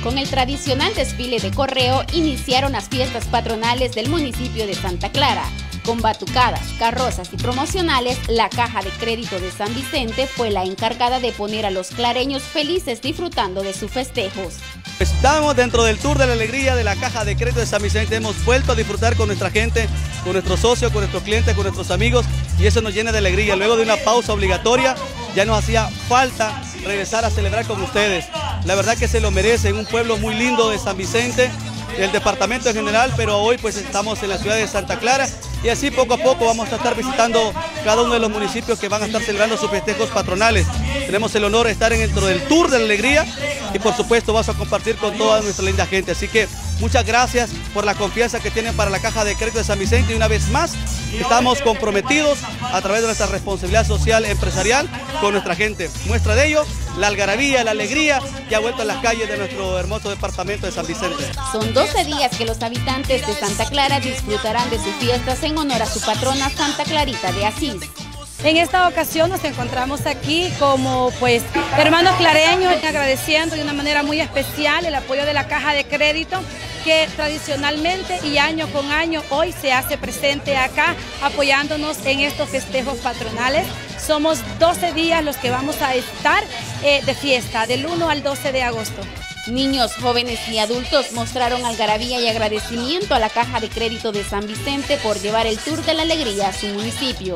Con el tradicional desfile de correo iniciaron las fiestas patronales del municipio de Santa Clara. Con batucadas, carrozas y promocionales, la Caja de Crédito de San Vicente fue la encargada de poner a los clareños felices disfrutando de sus festejos. Estamos dentro del Tour de la Alegría de la Caja de Crédito de San Vicente. Hemos vuelto a disfrutar con nuestra gente, con nuestros socios, con nuestros clientes, con nuestros amigos, y eso nos llena de alegría. Luego de una pausa obligatoria, ya nos hacía falta regresar a celebrar con ustedes. La verdad que se lo merecen, un pueblo muy lindo de San Vicente, del departamento en general, pero hoy pues estamos en la ciudad de Santa Clara y así poco a poco vamos a estar visitando cada uno de los municipios que van a estar celebrando sus festejos patronales. Tenemos el honor de estar dentro del Tour de la Alegría y por supuesto vas a compartir con toda nuestra linda gente. Así que muchas gracias por la confianza que tienen para la Caja de Crédito de San Vicente y una vez más estamos comprometidos a través de nuestra responsabilidad social empresarial con nuestra gente. Muestra de ello la algarabía, la alegría que ha vuelto a las calles de nuestro hermoso departamento de San Vicente. Son 12 días que los habitantes de Santa Clara disfrutarán de sus fiestas en honor a su patrona Santa Clarita de Asís. En esta ocasión nos encontramos aquí como hermanos clareños, agradeciendo de una manera muy especial el apoyo de la Caja de Crédito que tradicionalmente y año con año hoy se hace presente acá apoyándonos en estos festejos patronales. Somos 12 días los que vamos a estar de fiesta, del 1 al 12 de agosto. Niños, jóvenes y adultos mostraron algarabía y agradecimiento a la Caja de Crédito de San Vicente por llevar el Tour de la Alegría a su municipio.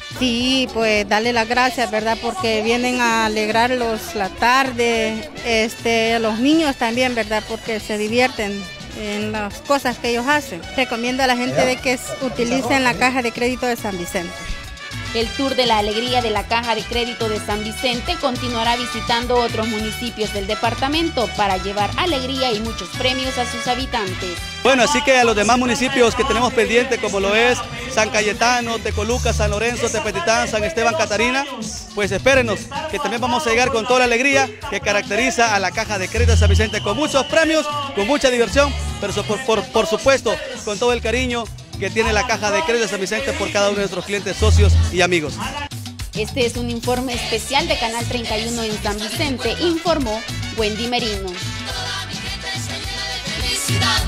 Sí, pues darle las gracias, ¿verdad? Porque vienen a alegrarlos la tarde, los niños también, ¿verdad? Porque se divierten en las cosas que ellos hacen. Recomiendo a la gente de que utilicen la Caja de Crédito de San Vicente. El Tour de la Alegría de la Caja de Crédito de San Vicente continuará visitando otros municipios del departamento para llevar alegría y muchos premios a sus habitantes. Bueno, así que a los demás municipios que tenemos pendientes, como lo es San Cayetano, Tecoluca, San Lorenzo, Tepetitán, San Esteban, Catarina, pues espérenos, que también vamos a llegar con toda la alegría que caracteriza a la Caja de Crédito de San Vicente, con muchos premios, con mucha diversión, pero por supuesto con todo el cariño que tiene la Caja de Crédito de San Vicente por cada uno de nuestros clientes, socios y amigos. Este es un informe especial de Canal 31 en San Vicente, informó Wendy Merino.